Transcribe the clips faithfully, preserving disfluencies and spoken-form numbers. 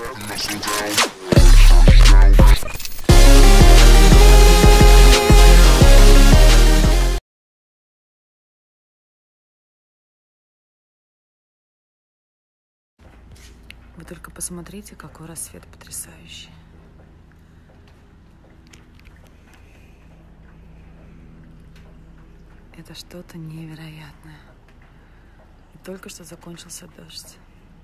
Вы только посмотрите, какой рассвет потрясающий. Это что-то невероятное. И только что закончился дождь.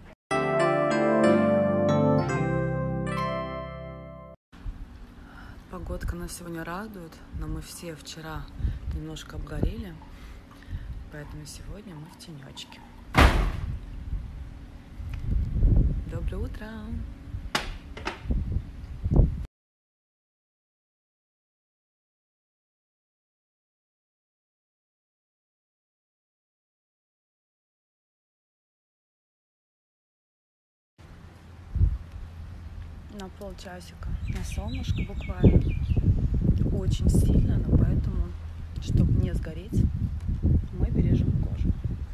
Погодка нас сегодня радует, но мы все вчера немножко обгорели, поэтому сегодня мы в тенечке. Доброе утро! На полчасика на солнышко буквально. Очень сильно, но поэтому, чтобы не сгореть, мы бережем кожу.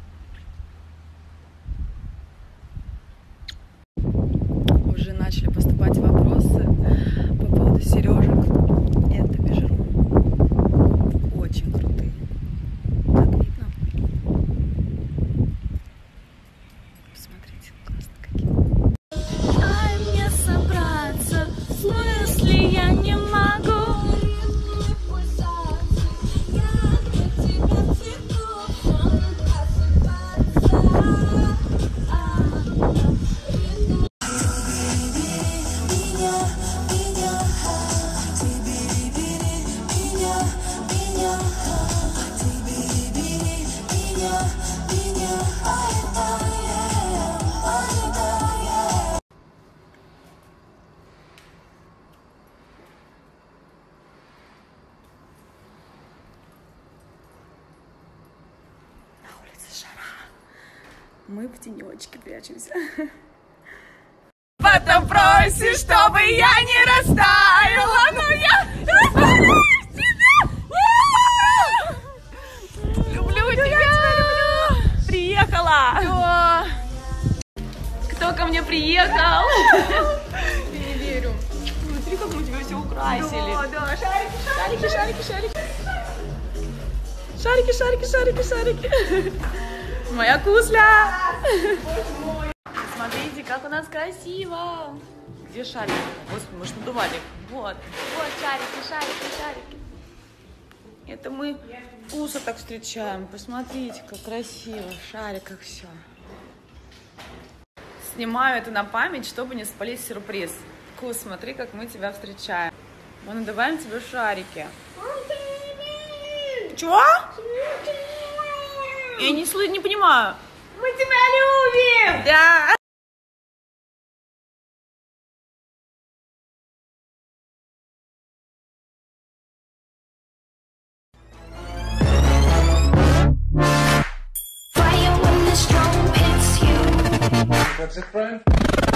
Уже начали поступать вопросы по поводу сережек. Это бижерун. Очень крутые. Так видно? Посмотрите, классно какие. Дай мне собраться, в смысле я не могу. Мы в тенечке прячемся. Потом просишь, чтобы я не растаяла, но я растаю тебя. Люблю тебя. Приехала. Да. Кто ко мне приехал? Не верю. Смотри, как мы тебя все украсили. Да, да, шарики, Шарики, шарики, шарики. Шарики, шарики, шарики, шарики. Моя кусля. Смотрите, как у нас красиво. Где шарик? Господи, может, надували? Вот. Вот шарики, шарики, шарики. Это мы вкуса так встречаем. Посмотрите, как красиво. В шариках все. Снимаю это на память, чтобы не спалить сюрприз. Вкус, смотри, как мы тебя встречаем. Мы надуваем тебе шарики. Чего? Я не, слы... не понимаю. Мы тебя любим! Да. That's it, Brian?